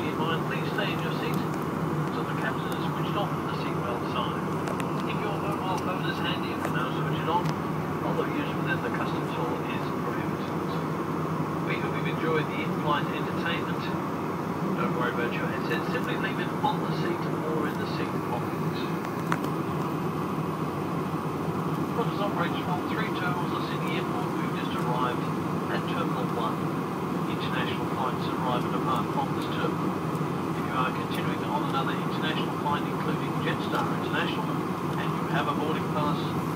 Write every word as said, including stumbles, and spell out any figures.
safety in mind, please stay in your seat until the captain has switched off the seatbelt sign. If your mobile phone is handy, you can now switch it on, although use within the customs hall is prohibited. We hope you've enjoyed the in-flight entertainment. Don't worry about your headset, simply leave it on the seat or in the seat pocket. Qantas operates from three terminals at Sydney Airport. We've just arrived at Terminal one. International flights arrive and depart from this terminal. If you are continuing on another international flight, including Jetstar International, and you have a boarding pass,